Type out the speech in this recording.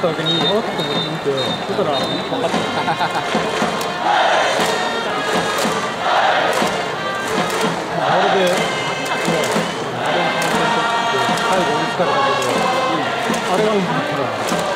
だけに、あっと思って見て、そしたら、分かった。あれで、ね、最後追いつかれたけど、あれがうまかったら。